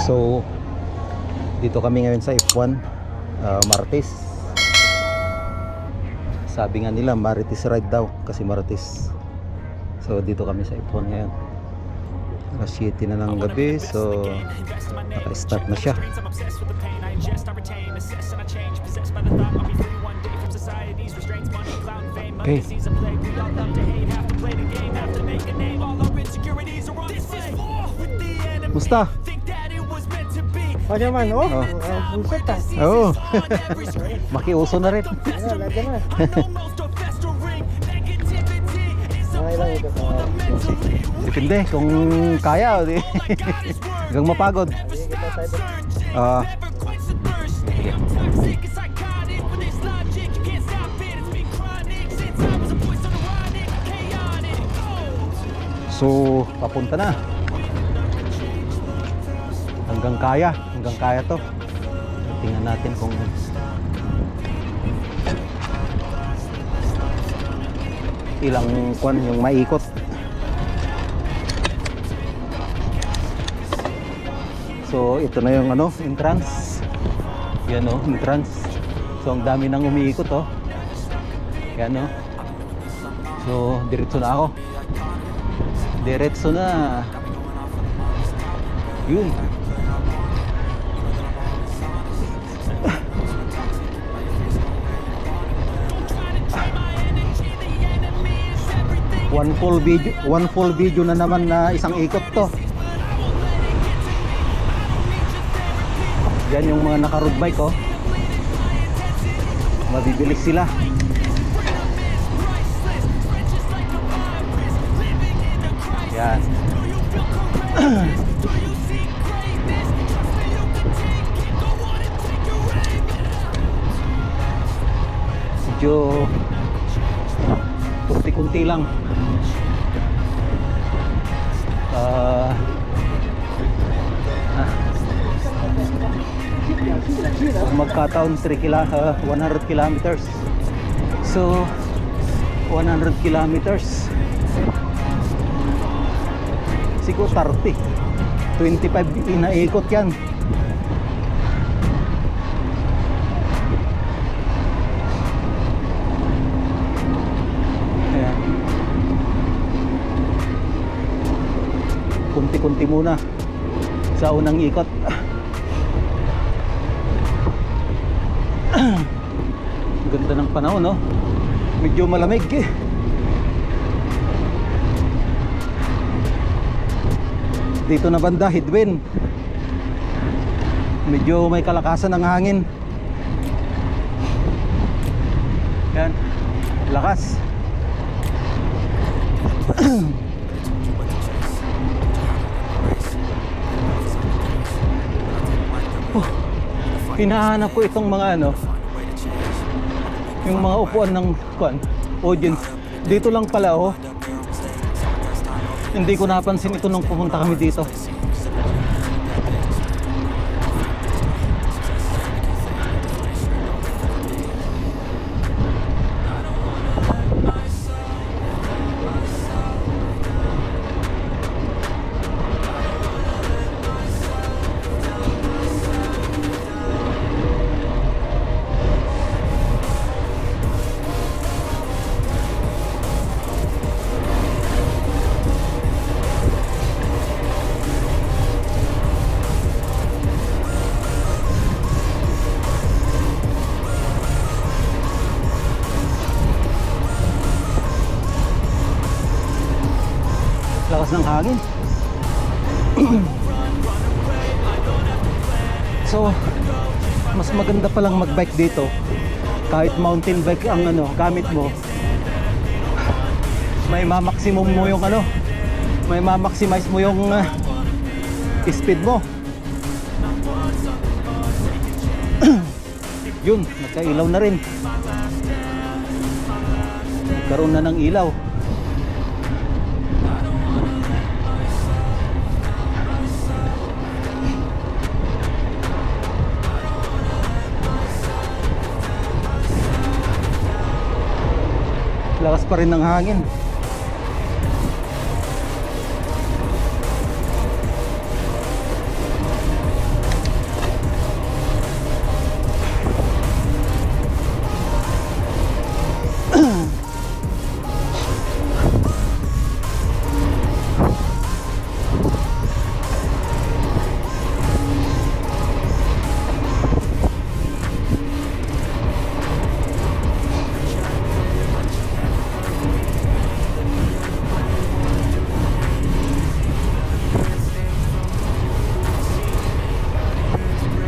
So dito kami ngayon sa F1 Martes. Sabi nga nila Marites ride daw kasi Martes. So dito kami sa F1 ngayon. Alas 7 na ng gabi, so naka-start na siya. Okay. Musta? Ano man, oh? Buset ah. Oo. Makiuso na rin. Lagyan na. Ilang ito sa... Depende kung kaya o di. Hanggang mapagod. So papunta na. Hanggang kaya to. Tingnan natin kung ilang kwan yung maikot. So ito na yung ano, entrance. Yan oh, entrance. So ang dami nang umiikot oh. Yan oh. So diretso na ako. Diretso na. Yun. One full video na naman na isang ikot to. Yan yung mga naka-road bike oh. Mabibilis sila. Yan. Medyo kunti-kunti lang. Magkataon 100 kilometers. So 100 kilometers siguro 30 25 inaikot yan. Ayan. Kunti-kunti muna sa unang ikot. Ganda ng panahon no? Medyo malamig eh. Dito na banda headwind. Medyo may kalakasan ng hangin. Yan. Lakas. Hinahanap ko itong mga ano, yung mga upuan ng audience. Dito lang pala oh. Hindi ko napansin ito nung pumunta kami dito. Lakas ng hangin. So mas maganda palang magbike dito. Kahit mountain bike ang ano gamit mo, may ma-maximum mo yung ano, may ma-maximize mo yung speed mo. Yun, nagkailaw na rin. Nagkaroon na ng ilaw. Lakas pa rin ng hangin.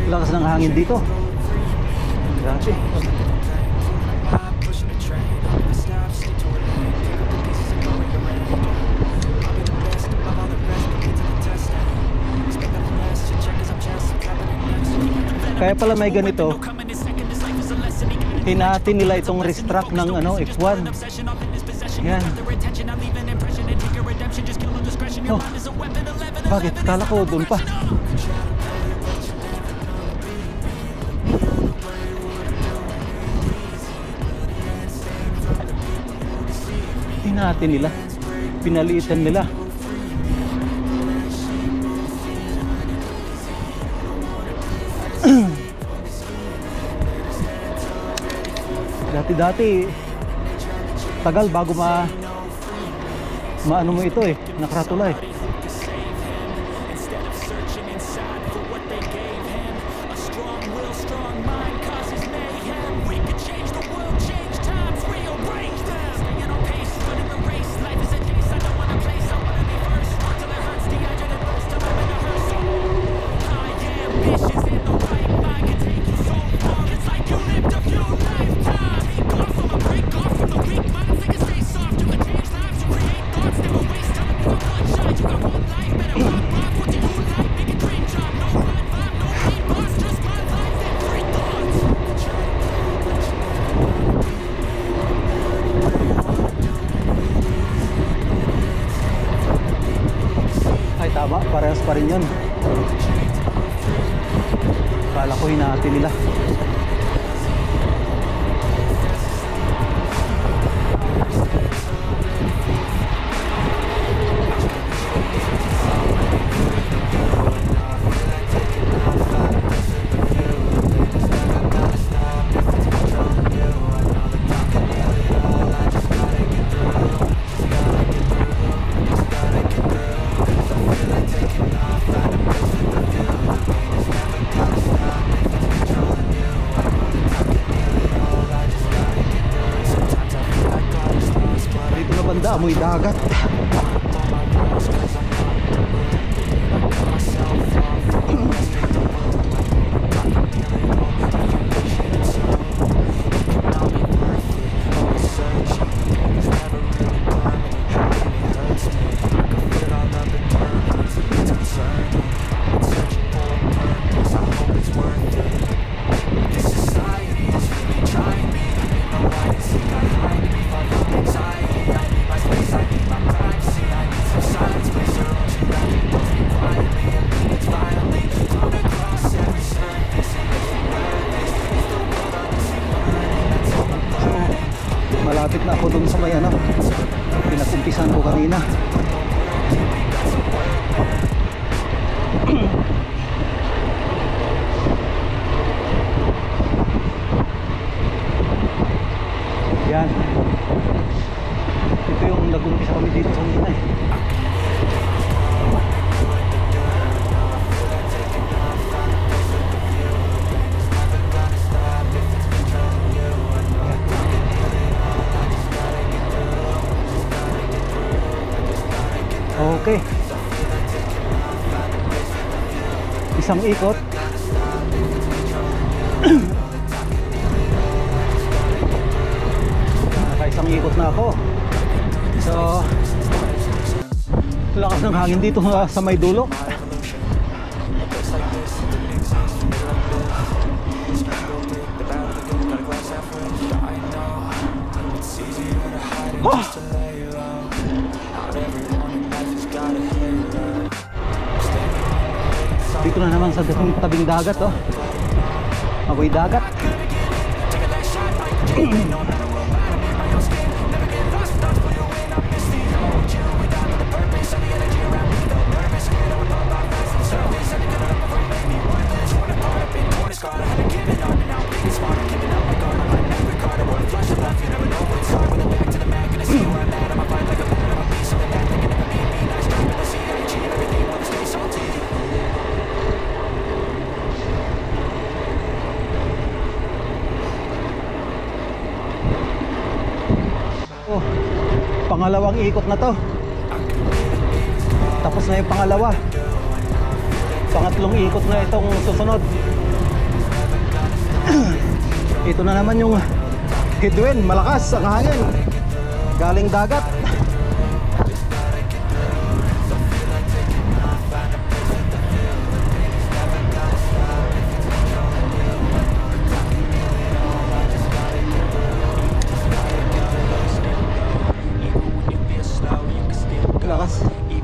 Lakas ng hangin dito. Grabe. Kaya pala may ganito. Hinati nila itong racetrack ng F1. Yan. Oh, bakit? Kala ko doon pa. Hinati nila. Pinalitan nila. Dati-dati tagal bago maano mo ito nakaratula Tama, parehas pa rin yun. Kala ko hinahati nila. Amoy dagat. Malapit na ako dun sa may pinag-umpisan ko kanina. Yan. Ito yung nag-umpisa kami dito kanina Okay. Isang ikot. Nakaisang ikot na ako. So, lakas ng hangin dito sa may dulo. Oh! Dito na naman sa tabing dagat amoy dagat. Pangalawang ikot na to. Tapos na yung pangalawa. Pangatlong ikot na itong susunod. Ito na naman yung headwind, malakas ang hangin galing dagat. Lakas.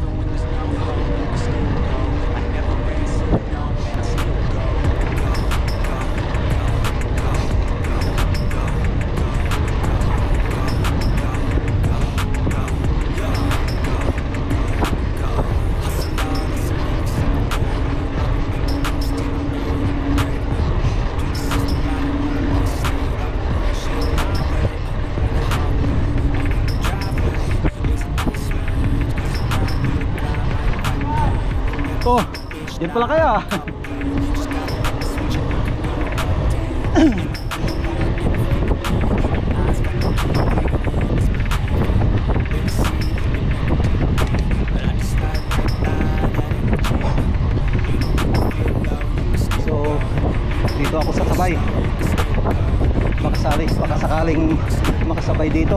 Oh, yan pala kaya. So, dito ako sa sabay. Baka sakaling makasabay dito.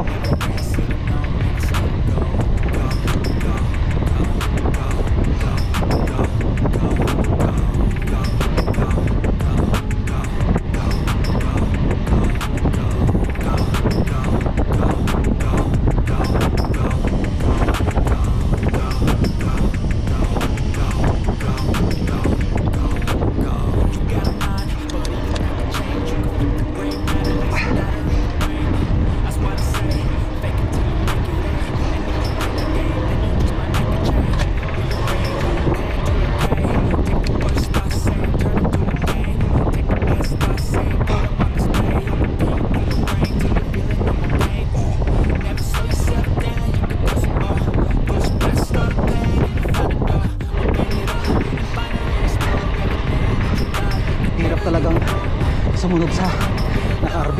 Talagang sumunod sa naka-RV.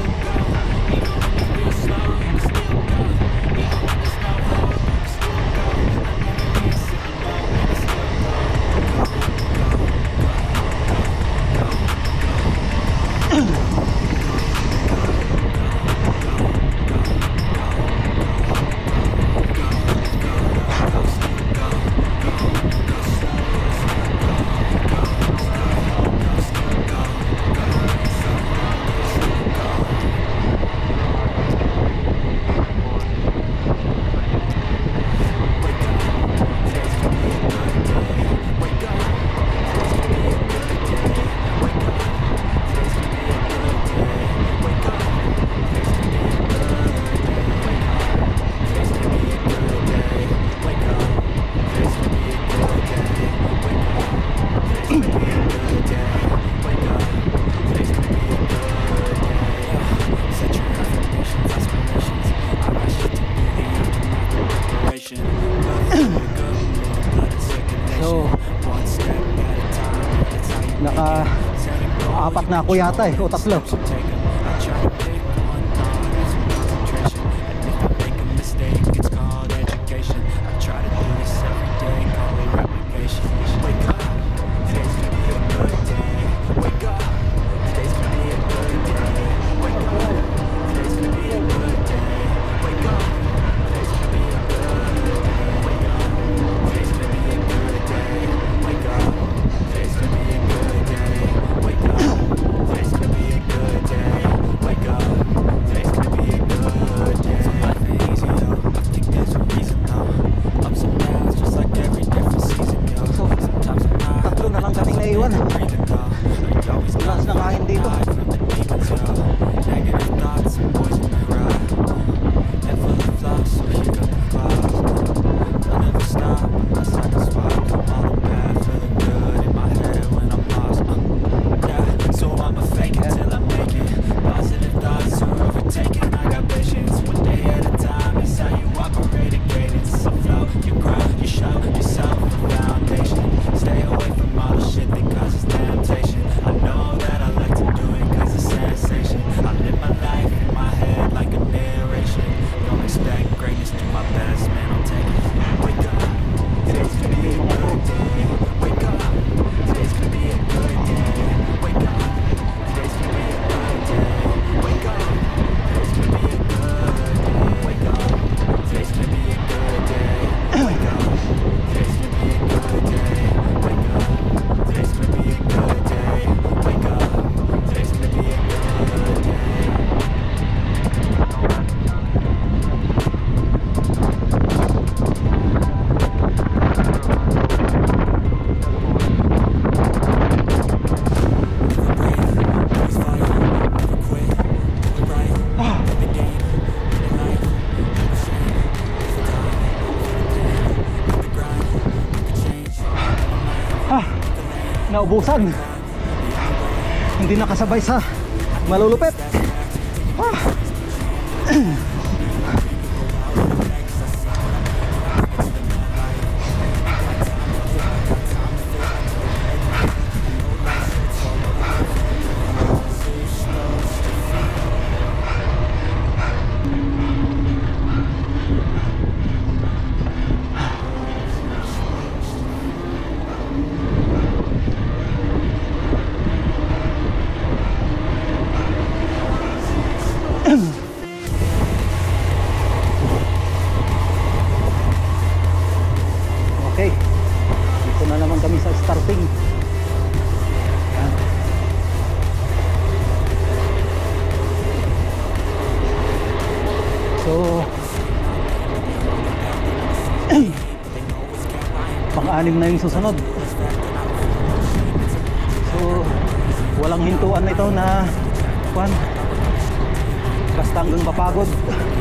Naka-apat na ako yata o tatlo. I live my life in my head. naubusan. Hindi nakasabay sa malulupit. Okay, dito na naman kami sa starting. Yan. So pang-anim na yung susunod. So walang hintuan na ito na kwan, basta hanggang mapagod.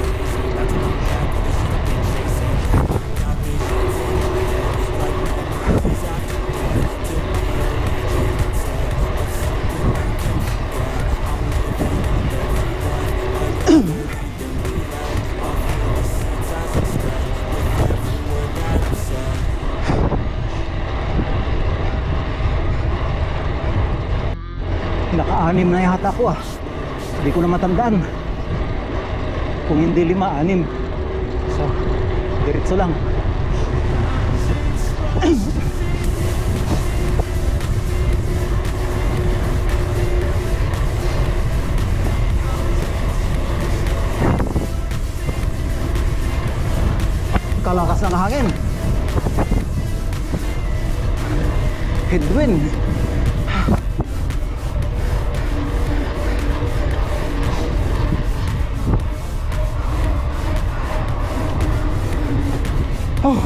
Naka-anim na yata ko ah. Hindi ko na matandaan. Kung hindi 5, 6. So, diretso lang. Kalakas ng hangin. Headwind. Oh.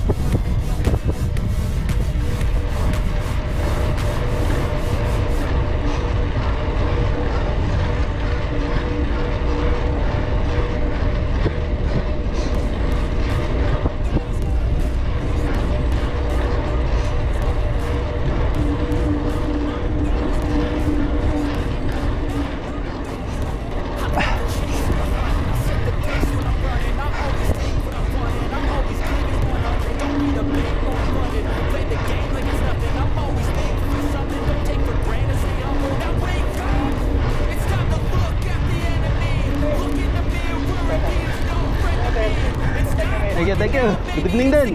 Thank you. Good evening din.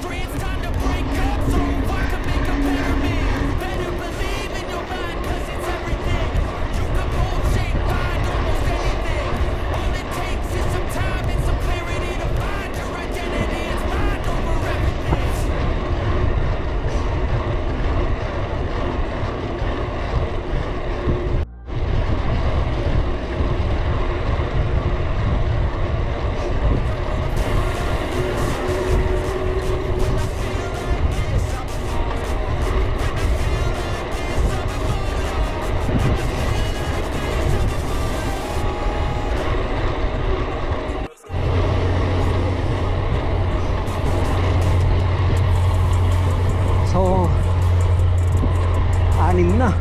So, 6 na.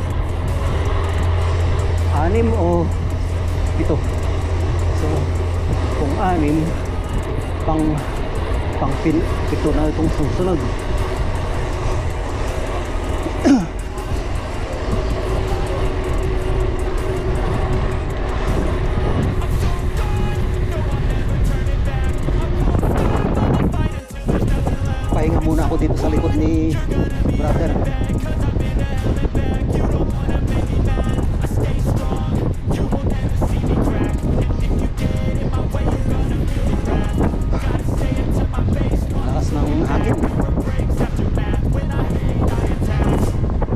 6 o 7. So, kung 6, pang 7 na itong susunod. Pahinga muna ako dito sa likod ni brother. Lakas ng hangin.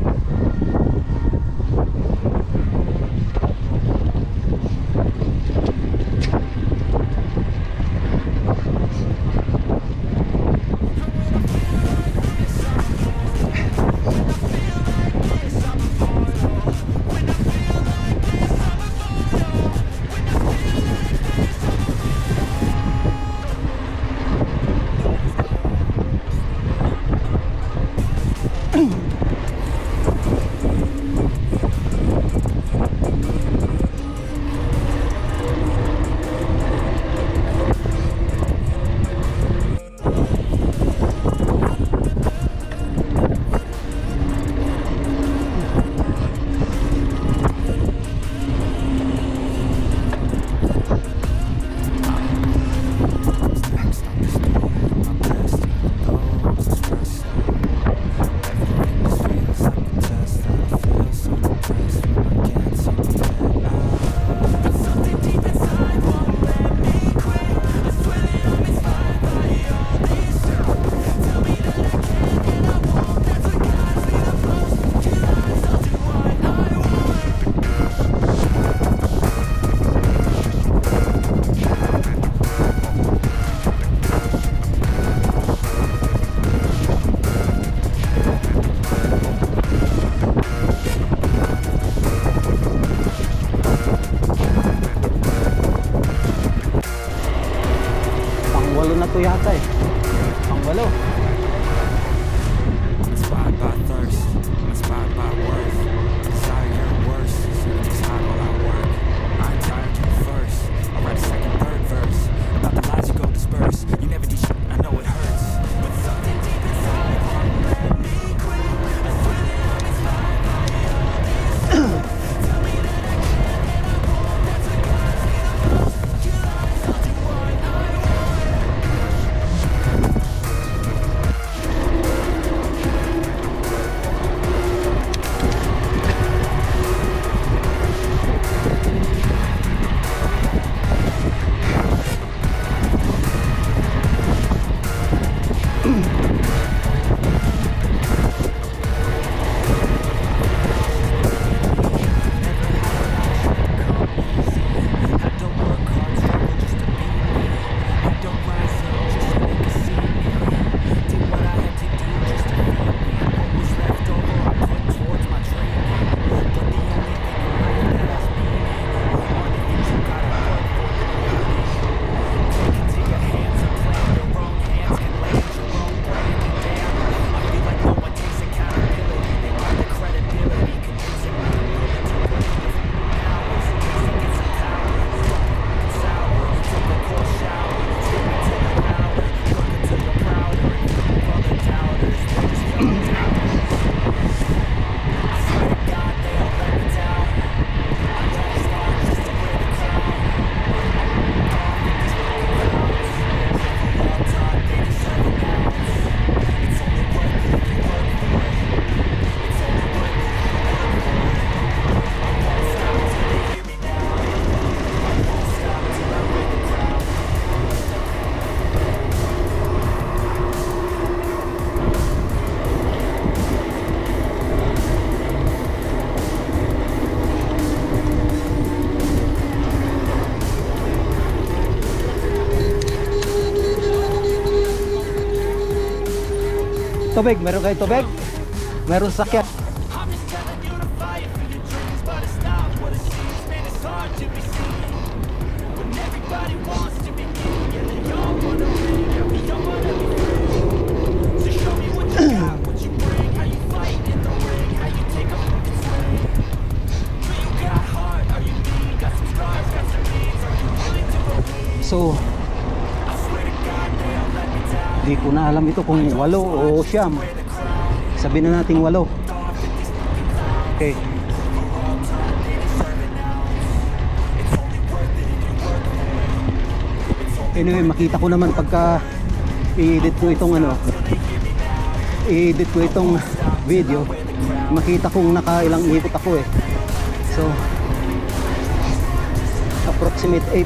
Tubig, meron kayo tubig? Meron sakyan. So, di ko na alam ito kung 8 o 9. Sabihin na natin 8. Okay. Anyway, makita ko naman pagka i-edit ko itong i-edit ko itong video, makita kong nakailang ikot ako eh. So, approximate 8.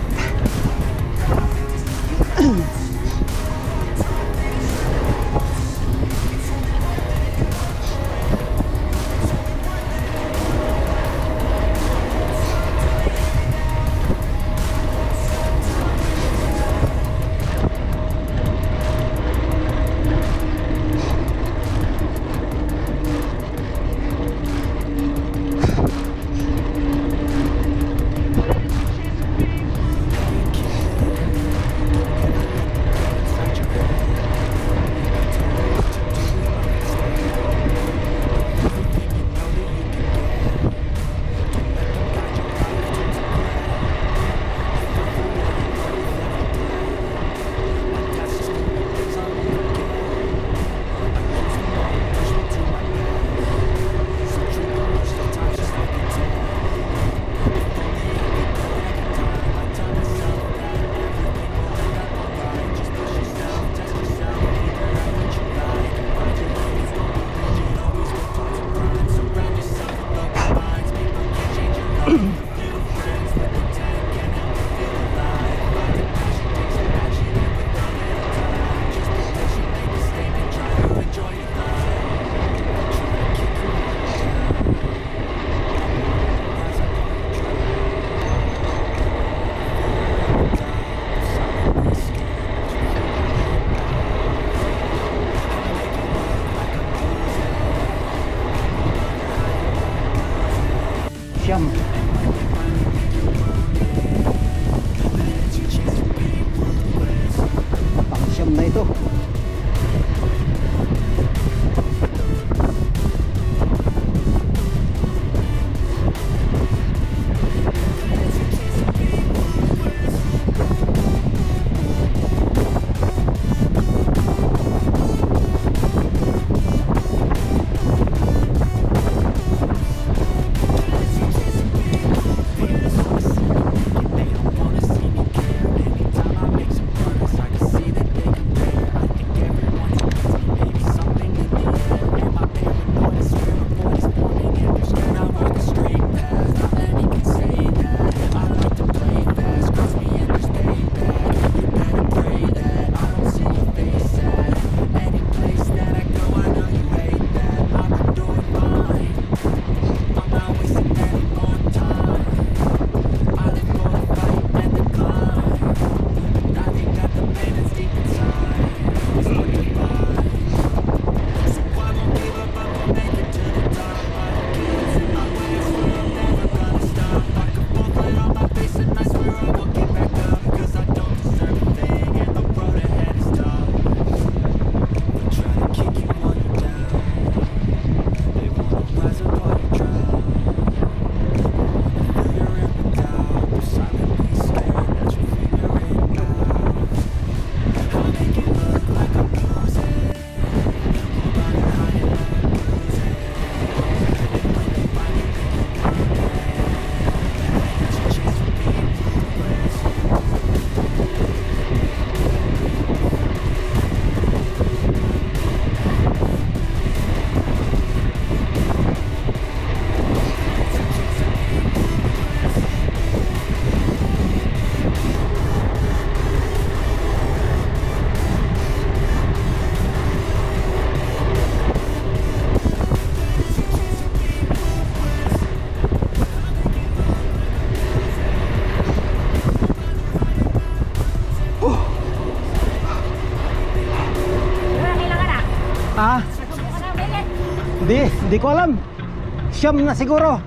Hindi ko alam. Siyam na siguro.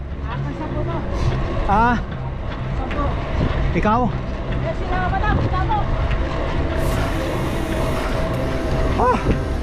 Ah, ikaw? Ah.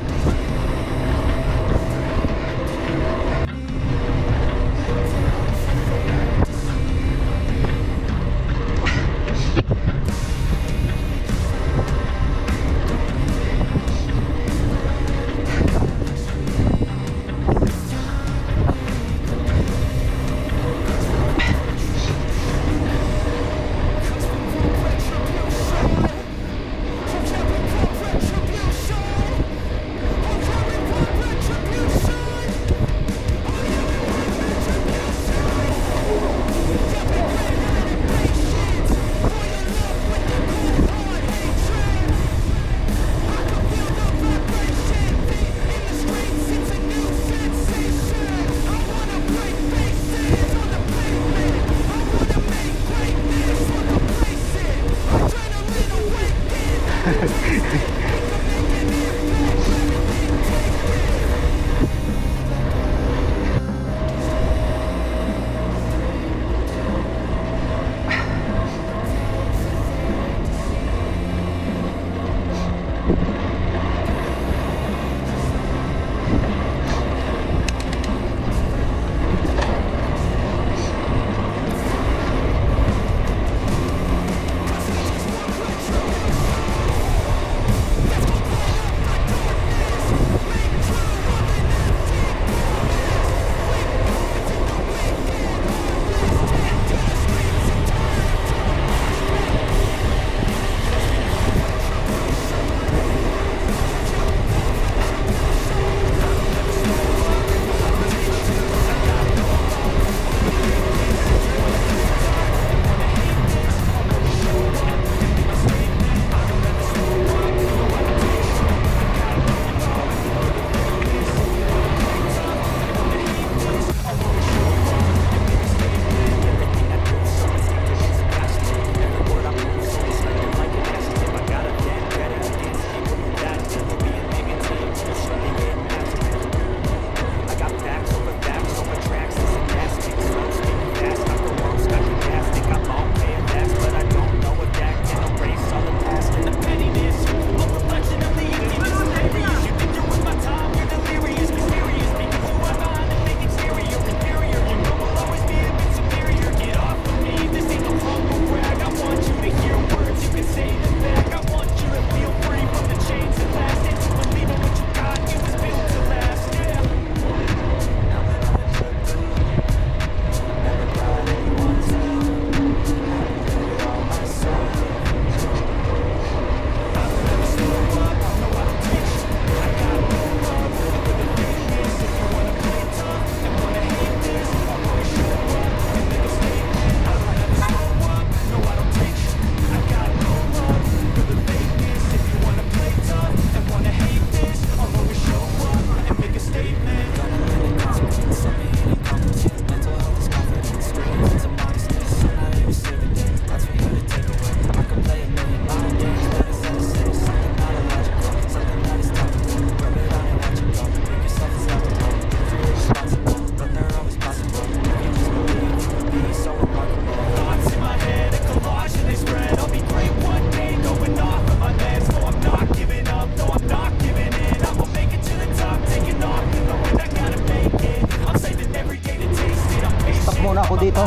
dito.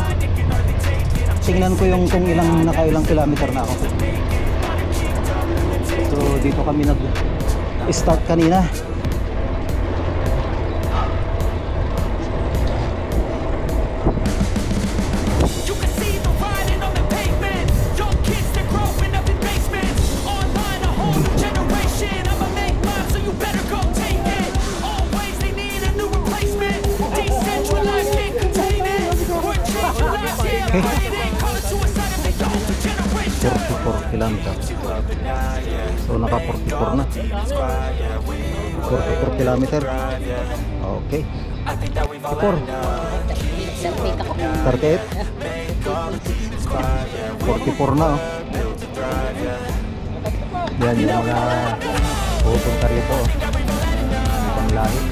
Tingnan ko yung kung nakailang kilometer na ako. So dito kami nag-start kanina. Okay. 44 kilometers. So naka 44 na. 44 kilometer. Okay. 44. 38. 44 na. Yan yung mga pupunta rito. Ibang lahi.